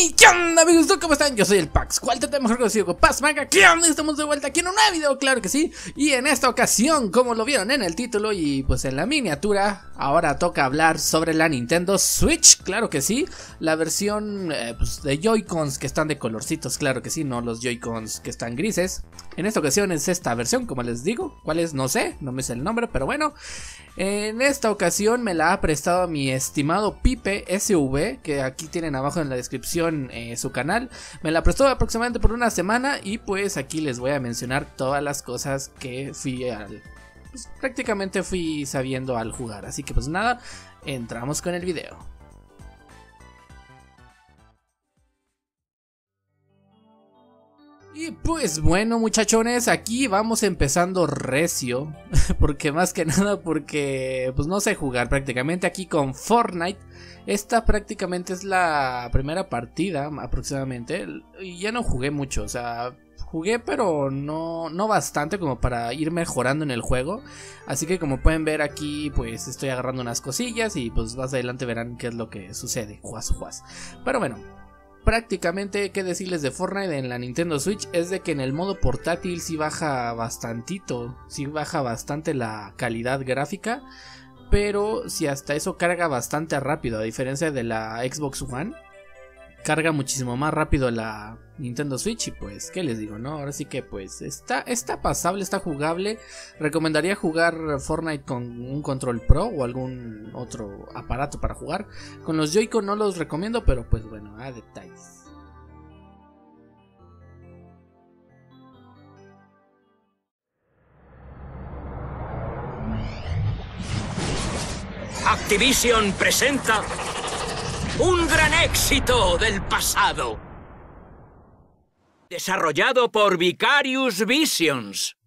Hey, ¿qué onda, amigos? ¿Cómo están? Yo soy el Pax, cual te mejor conocido como Pax Manga. ¿Qué onda? Estamos de vuelta aquí en un nuevo video, claro que sí. Y en esta ocasión, como lo vieron en el título y pues en la miniatura, ahora toca hablar sobre la Nintendo Switch, claro que sí. La versión pues, de Joy-Cons que están de colorcitos, claro que sí, no los Joy-Cons que están grises. En esta ocasión es esta versión, como les digo. ¿Cuál es? No sé, no me sé el nombre, pero bueno. En esta ocasión me la ha prestado mi estimado Pipe SV, que aquí tienen abajo en la descripción su canal. Me la prestó aproximadamente por una semana y pues aquí les voy a mencionar todas las cosas que pues, prácticamente fui sabiendo al jugar. Así que pues nada, entramos con el video. Y pues bueno, muchachones, aquí vamos empezando recio, porque más que nada porque pues no sé jugar prácticamente aquí con Fortnite. Esta prácticamente es la primera partida aproximadamente y ya no jugué mucho, o sea, jugué pero no bastante como para ir mejorando en el juego. Así que como pueden ver aquí pues estoy agarrando unas cosillas y pues más adelante verán qué es lo que sucede, juas. Pero bueno, prácticamente qué decirles de Fortnite en la Nintendo Switch es de que en el modo portátil sí baja bastantito, sí baja bastante la calidad gráfica, pero si hasta eso carga bastante rápido, a diferencia de la Xbox One, carga muchísimo más rápido la Nintendo Switch y pues qué les digo, ¿no? Ahora sí que pues está pasable, está jugable. Recomendaría jugar Fortnite con un control Pro o algún otro aparato para jugar. Con los Joy-Con no los recomiendo, pero pues bueno, a detalles. Activision presenta un gran éxito del pasado, desarrollado por Vicarious Visions.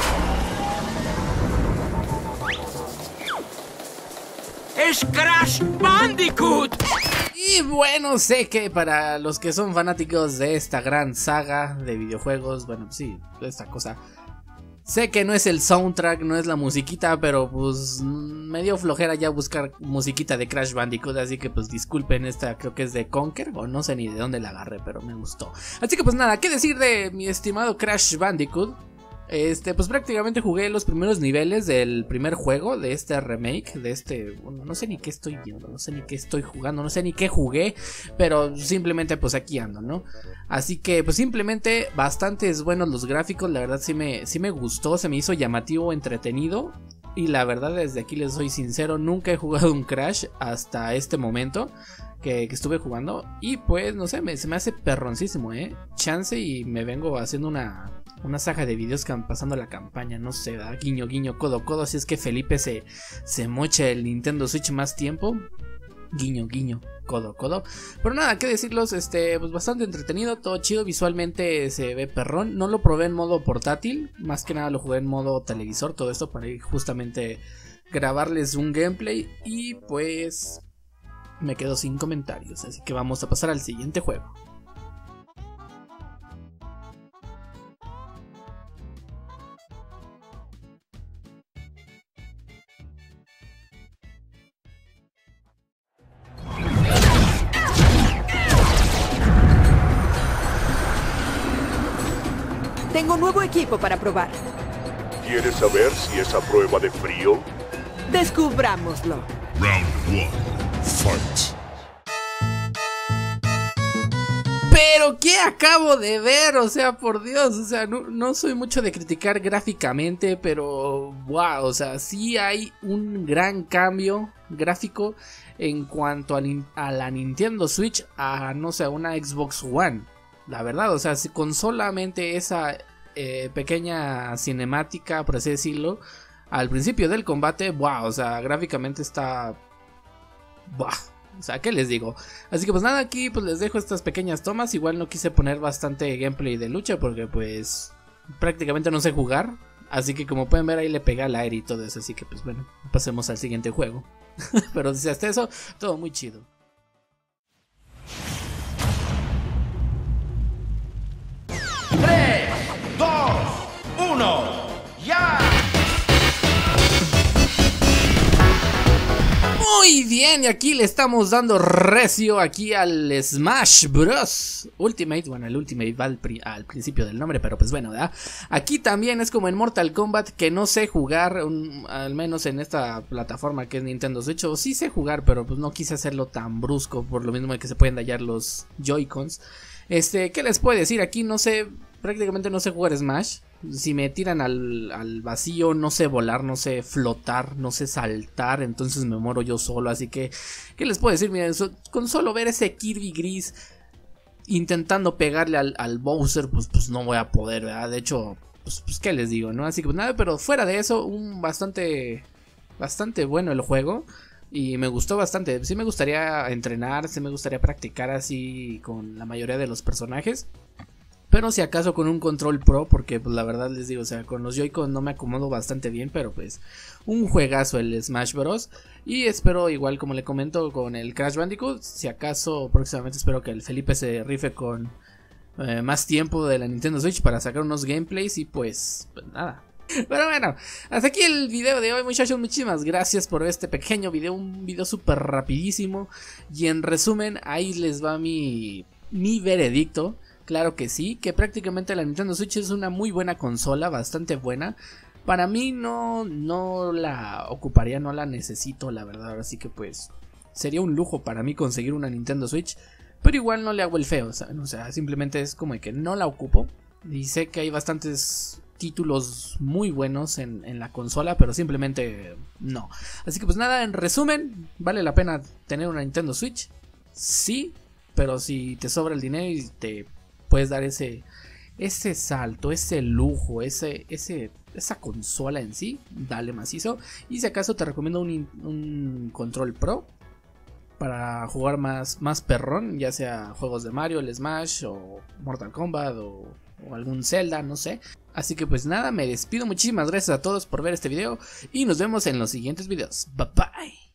¡Es Crash Bandicoot! Y bueno, sé que para los que son fanáticos de esta gran saga de videojuegos, bueno, sí, esta cosa, sé que no es el soundtrack, no es la musiquita, pero pues me dio flojera ya buscar musiquita de Crash Bandicoot, así que pues disculpen, esta creo que es de Conker, o no sé ni de dónde la agarré, pero me gustó. Así que pues nada, ¿qué decir de mi estimado Crash Bandicoot? Pues prácticamente jugué los primeros niveles del primer juego de este remake, de este, bueno, no sé ni qué estoy viendo, no sé ni qué estoy jugando, no sé ni qué jugué, pero simplemente pues aquí ando, ¿no? Así que pues simplemente bastantes buenos los gráficos, la verdad sí me gustó, se me hizo llamativo, entretenido. Y la verdad desde aquí les soy sincero, nunca he jugado un Crash hasta este momento que estuve jugando. Y pues no sé, se me hace perroncísimo, chance y me vengo haciendo una saga de videos pasando la campaña, no sé, ¿verdad? Guiño guiño, codo codo, si es que Felipe se mocha el Nintendo Switch más tiempo. Guiño guiño, codo codo. Pero nada, qué decirlos, pues bastante entretenido, todo chido, visualmente se ve perrón. No lo probé en modo portátil, más que nada lo jugué en modo televisor, todo esto para ir justamente grabarles un gameplay. Y pues me quedo sin comentarios, así que vamos a pasar al siguiente juego. Tengo un nuevo equipo para probar. ¿Quieres saber si es a prueba de frío? Descubrámoslo. Round 1. Fight. Pero ¿qué acabo de ver? O sea, por Dios, o sea, no soy mucho de criticar gráficamente, pero wow, o sea, sí hay un gran cambio gráfico en cuanto a la Nintendo Switch a, no sé, a una Xbox One. La verdad, o sea, con solamente esa pequeña cinemática, por así decirlo, al principio del combate, wow, o sea, gráficamente está... Wow. O sea, ¿qué les digo? Así que pues nada, aquí pues les dejo estas pequeñas tomas. Igual no quise poner bastante gameplay de lucha porque pues prácticamente no sé jugar. Así que como pueden ver ahí le pegué al aire y todo eso. Así que pues bueno, pasemos al siguiente juego. Pero si hasta eso, todo muy chido. ¡3, 2, 1, ¡ya! Muy bien. bien, y aquí le estamos dando recio aquí al Smash Bros. Ultimate. Bueno, el Ultimate va al principio del nombre, pero pues bueno, ¿verdad? Aquí también es como en Mortal Kombat, que no sé jugar, al menos en esta plataforma que es Nintendo Switch. O sí sé jugar, pero pues no quise hacerlo tan brusco, por lo mismo de que se pueden dañar los Joy-Cons. ¿Qué les puedo decir? Aquí no sé, prácticamente no sé jugar Smash. Si me tiran al vacío, no sé volar, no sé flotar, no sé saltar, entonces me muero yo solo. Así que, ¿qué les puedo decir? Miren, con solo ver ese Kirby gris intentando pegarle al Bowser, pues no voy a poder, ¿verdad? De hecho, pues ¿qué les digo, no? Así que pues nada, pero fuera de eso, bastante bueno el juego. Y me gustó bastante. Sí me gustaría entrenar, sí me gustaría practicar así con la mayoría de los personajes. Pero si acaso con un control pro, porque pues la verdad les digo, o sea, con los Joy-Con no me acomodo bastante bien, pero pues un juegazo el Smash Bros. Y espero igual como le comento con el Crash Bandicoot, si acaso próximamente espero que el Felipe se rife con más tiempo de la Nintendo Switch para sacar unos gameplays y pues nada. Pero bueno, hasta aquí el video de hoy, muchachos. Muchísimas gracias por este pequeño video, un video súper rapidísimo. Y en resumen, ahí les va mi veredicto. Claro que sí, que prácticamente la Nintendo Switch es una muy buena consola, bastante buena. Para mí no la ocuparía, no la necesito, la verdad. Así que pues sería un lujo para mí conseguir una Nintendo Switch. Pero igual no le hago el feo, ¿saben? O sea, simplemente es como que no la ocupo. Y sé que hay bastantes títulos muy buenos en la consola, pero simplemente no. Así que pues nada, en resumen, ¿vale la pena tener una Nintendo Switch? Sí, pero si te sobra el dinero y te puedes dar ese salto, ese lujo, esa consola en sí, dale macizo. Y si acaso te recomiendo un control pro para jugar más perrón, ya sea juegos de Mario, el Smash o Mortal Kombat o algún Zelda, no sé. Así que pues nada, me despido. Muchísimas gracias a todos por ver este video y nos vemos en los siguientes videos. Bye bye.